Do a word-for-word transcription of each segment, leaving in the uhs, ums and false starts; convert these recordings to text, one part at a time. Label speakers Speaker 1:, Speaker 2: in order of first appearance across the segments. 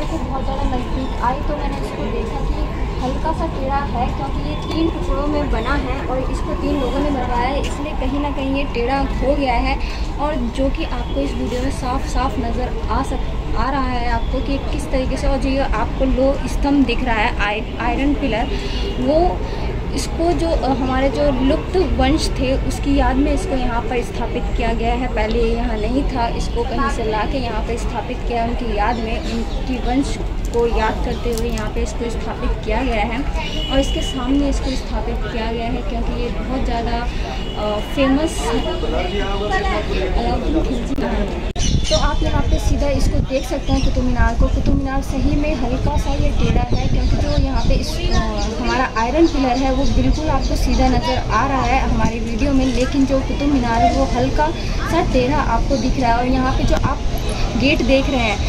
Speaker 1: मीनार के बहुत ज़्यादा नज़दीक आई तो मैंने इसको देखा कि हल्का सा टेढ़ा है, क्योंकि ये तीन टुकड़ों में बना है और इसको तीन लोगों ने बनवाया है, इसलिए कहीं ना कहीं ये टेढ़ा हो गया है। और जो कि आपको इस वीडियो में साफ साफ नज़र आ सक आ रहा है आपको कि किस तरीके से, और जो आपको लो स्तंभ दिख रहा है आई, आयरन पिलर, वो इसको जो हमारे जो लुप्त वंश थे उसकी याद में इसको यहाँ पर स्थापित किया गया है। पहले यहाँ नहीं था, इसको कहीं से ला के यहाँ पर स्थापित किया, उनकी याद में, उनकी वंश को याद करते हुए यहाँ पे इसको स्थापित किया गया है। और इसके सामने इसको स्थापित किया गया है क्योंकि ये बहुत ज़्यादा फेमस अलाउद्दीन खिलजी है। तो आप यहाँ पे सीधा इसको देख सकते हैं कुतुब मीनार को। कुतुब मीनार सही में हल्का सा ये टेढ़ा है, क्योंकि जो यहाँ पे इस हमारा आयरन पिलर है वो बिल्कुल आपको सीधा नज़र आ रहा है हमारी वीडियो में, लेकिन जो कुतुब मीनार है वो हल्का सा टेढ़ा आपको दिख रहा है। और यहाँ पे जो आप गेट देख रहे हैं,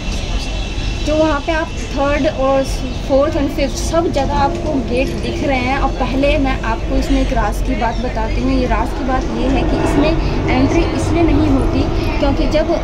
Speaker 1: जो वहाँ पे आप थर्ड और फोर्थ एंड फिफ्थ सब जगह आपको गेट दिख रहे हैं। और पहले मैं आपको इसमें एक राज की बात बताती हूँ। ये राज की बात ये है कि इसमें एंट्री इसलिए नहीं होती क्योंकि जब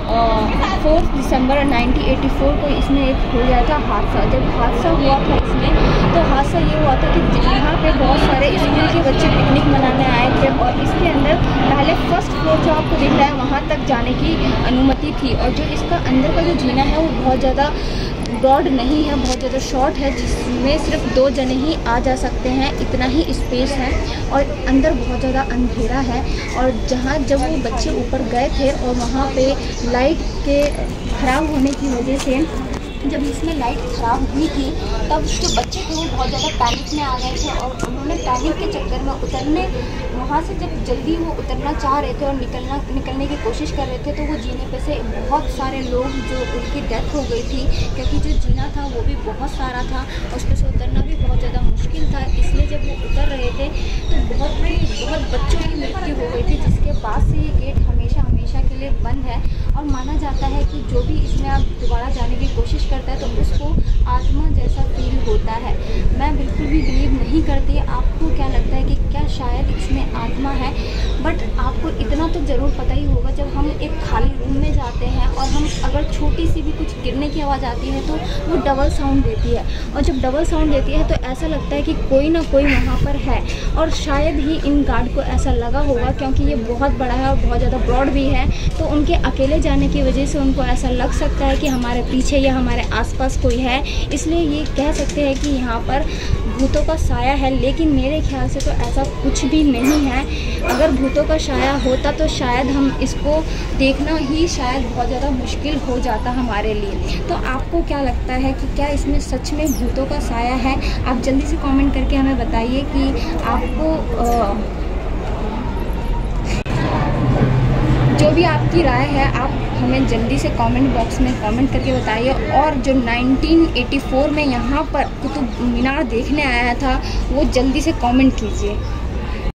Speaker 1: fourth December nineteen eighty four को इसमें एक हो गया था हादसा। जब हादसा हुआ था इसमें, तो हादसा ये हुआ था कि यहाँ पे बहुत सारे स्कूल के बच्चे पिकनिक मनाने आए थे और इसके अंदर पहले फर्स्ट फ्लोर जो आपको दिख रहा है वहाँ तक जाने की अनुमति थी। और जो इसका अंदर का जो जीना है वो बहुत ज़्यादा ब्रॉड नहीं है, बहुत ज़्यादा शॉर्ट है, जिसमें सिर्फ दो जने ही आ जा सकते हैं, इतना ही स्पेस है। और अंदर बहुत ज़्यादा अंधेरा है। और जहाँ जब वो बच्चे ऊपर गए थे और वहाँ पे लाइट के ख़राब होने की वजह से, जब इसमें लाइट ख़राब हुई थी तब जो बच्चे थे वो बहुत ज़्यादा पैनिक में आ गए थे और उन्होंने पैनिक के चक्कर में उतरने, वहाँ से जब जल्दी वो उतरना चाह रहे थे और निकलना निकलने की कोशिश कर रहे थे, तो वो जीने पे से बहुत सारे लोग जो उनकी डेथ हो गई थी, क्योंकि जो जीना था वो भी बहुत सारा था, उस पर से उतरना भी बहुत ज़्यादा मुश्किल था। इसलिए जब वो उतर रहे थे तो बहुत बहुत बच्चों की मृत्यु हो गई थी, जिसके बाद से ये गेट हमेशा हमेशा के लिए बंद है। और माना जाता है कि जो भी इसमें आप दोबारा जाने की कोशिश करता है तो उसको आत्मा जैसा फील होता है। मैं बिल्कुल भी बिलीव नहीं करती। आपको क्या लगता है कि क्या शायद इसमें आत्मा है? बट आपको इतना तो ज़रूर पता ही होगा, जब हम एक खाली रूम में जाते हैं और हम अगर छोटी सी भी कुछ गिरने की आवाज़ आती है तो वो डबल साउंड देती है, और जब डबल साउंड देती है तो ऐसा लगता है कि कोई ना कोई वहाँ पर है। और शायद ही इन गार्ड को ऐसा लगा होगा, क्योंकि ये बहुत बड़ा है और बहुत ज़्यादा ब्रॉड भी है, तो उनके अकेले जाने की वजह से उनको ऐसा लग सकता है कि हमारे पीछे या हमारे आसपास कोई है, इसलिए ये कह सकते हैं कि यहाँ पर भूतों का साया है। लेकिन मेरे ख्याल से तो ऐसा कुछ भी नहीं है। अगर भूतों का साया होता तो शायद हम इसको देखना ही शायद बहुत ज़्यादा मुश्किल हो जाता हमारे लिए। तो आपको क्या लगता है कि क्या इसमें सच में भूतों का साया है? आप जल्दी से कमेंट करके हमें बताइए कि आपको आ, जो भी आपकी राय है आप हमें जल्दी से कमेंट बॉक्स में कमेंट करके बताइए। और जो नाइनटीन एटी फोर में यहाँ पर कुतुब मीनार देखने आया था वो जल्दी से कमेंट कीजिए।